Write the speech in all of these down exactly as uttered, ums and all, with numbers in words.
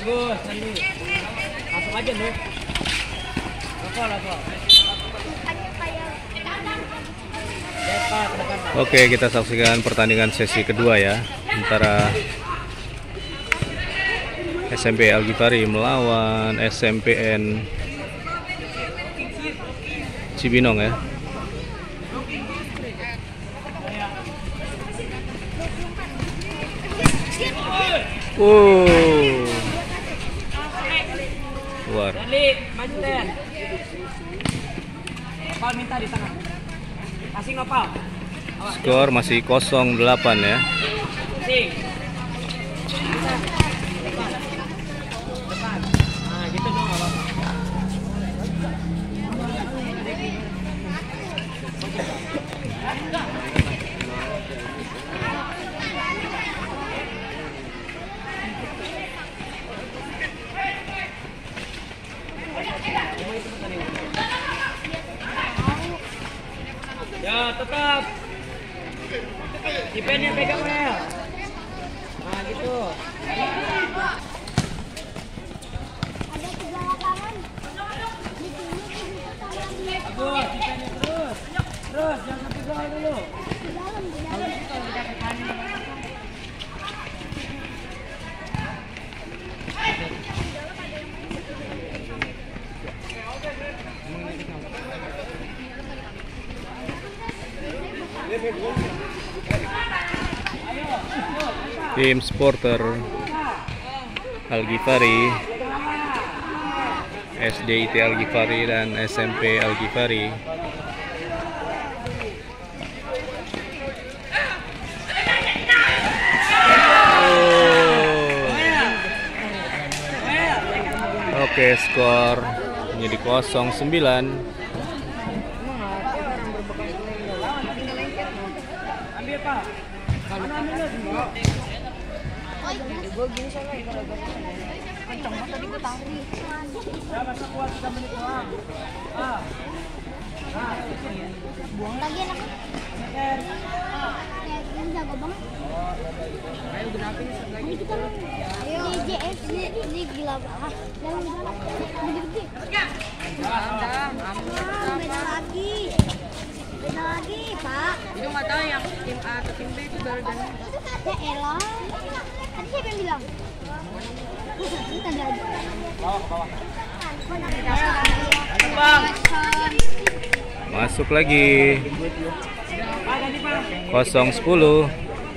Bagus, Sandi. Masuk aja nih. Lepas, lepas. Oke, kita saksikan pertandingan sesi kedua ya, antara S M P Al Ghifari melawan S M P N Cibinong ya. Wow, luar. Nopal minta di tengah. Kasih Nopal. Skor masih kosong delapan ya. Kasih. Nah, gitu dong apa? Ya, tetap. Dipennya pegang Mel. Nah, gitu. Bagus, dipennya terus. Terus, jangan sampai gol dulu. Tim supporter Al Ghifari, S D I T Al Ghifari dan S M P Al Ghifari. Oh. Oke, skor menjadi kosong sembilan. Ambil Pak. Mana ambilnya semua? Gue gini soalnya kenceng banget tadi gue tarik. Ya masa kuat tiga menit doang. Ah. Nah, buang lagi anak. Ner. Ini jago banget. Ayo genapin lagi kita. Ayo J S ini gila banget. Jangan galak. Gede-gede. Beda lagi. Beda lagi, Pak. Itu nggak tahu yang tim A atau tim B itu baru dan Ya elah. Tadi siapa yang bilang? Ini tanda aja. Bawah, bawah. Bang. Masuk lagi. Kosong sepuluh.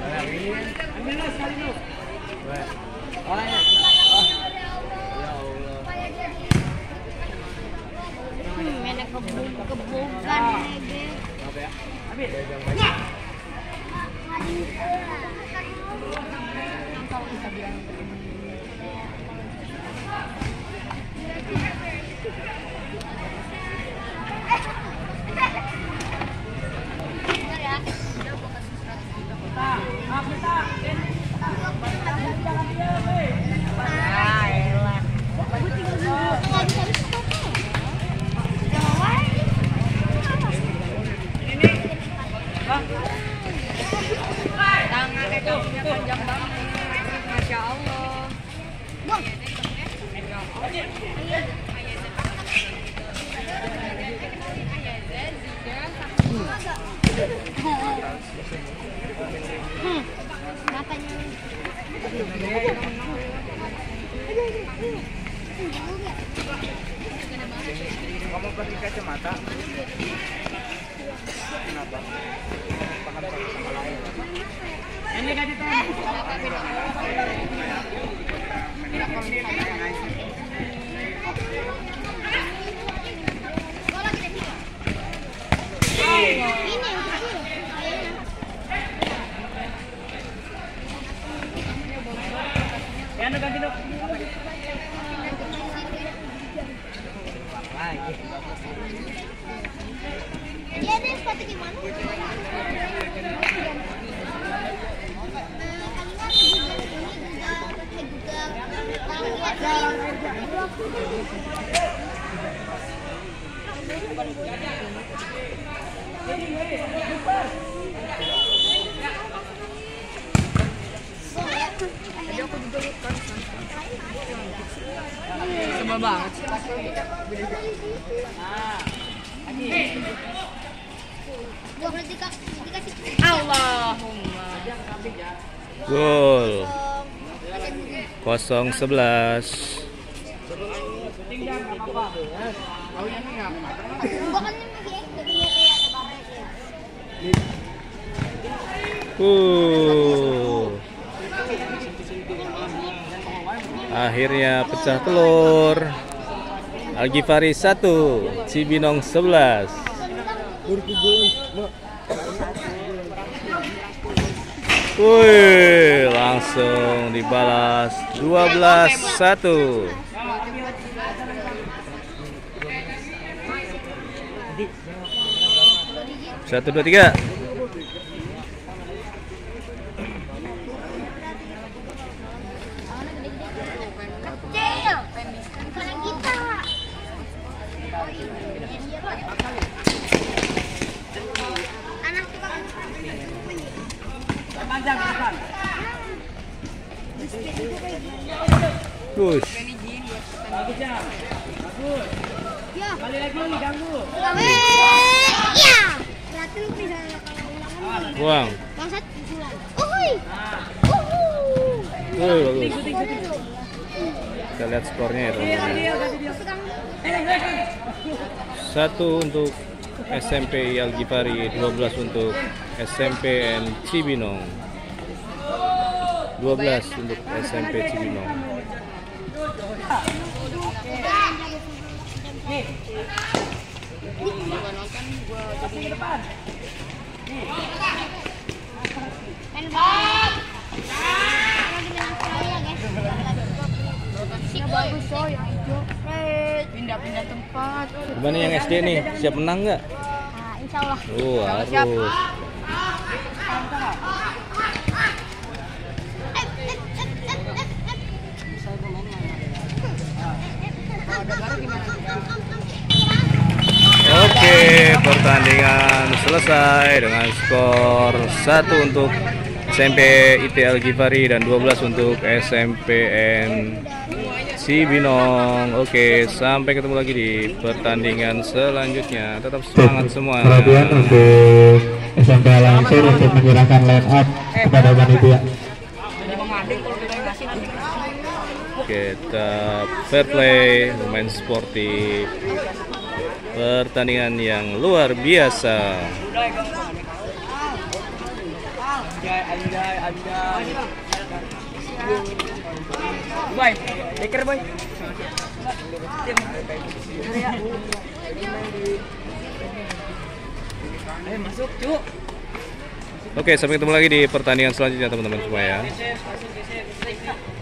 Menek kebukan lagi. tangannya kakinya panjang banget. Masya Allah. Bang. Hmm. Matanya. Kamu pakai kacamata? Kenapa? Ini kan itu. Ya, anu ganti dong. Lagi. Dia ada sepatu gimana? Lama banget. Dua belas dikasih dikasih. Allahumma. Gol. Kosong sebelas. Uh. Akhirnya pecah telur. Al-Ghifari satu, Cibinong sebelas. Wih, langsung dibalas dua belas satu. Satu dua tiga. Kecil. Bukan kita. Anak tukang Panjang ke depan. Push. Bagus ya. Bagus. ya. Kali lagi ganggu. Eh, ya. Berarti lu bisa kalau ulangan. Buang. Bangsat usulan. Uhuy. Uhuy. Wih, bagus. Syuting, syuting. Kita lihat skornya ya, Ganti teman-teman. dia, ganti dia. Satu untuk S M P I Al-Ghifari, dua belas untuk S M P N Cibinong. dua belas untuk S M P Cibinong. Nih. Kasih ke depan. Main bal. Lagi dengan saya, guys. Si bagus coy yang hijau. Pindah-pindah tempat. Gimana yang S D nih? Siap menang nggak? Nah, insya Allah. Oh, harus. Oke, pertandingan selesai dengan skor satu untuk S M P I T Al-Ghifari dan dua belas untuk S M P N Cibinong. Oke, sampai ketemu lagi di pertandingan selanjutnya. Tetap semangat semua. Perhatian untuk S M P Al-Ansur untuk menyerahkan line up kepada panitia. Kita fair play, lumayan sportif. Pertandingan yang luar biasa. Anjay, anjay, anjay. Boy, deker boy. Ayo masuk, cuk. Oke, sampai ketemu lagi di pertandingan selanjutnya teman-teman semua ya. Masuk, masuk, masuk.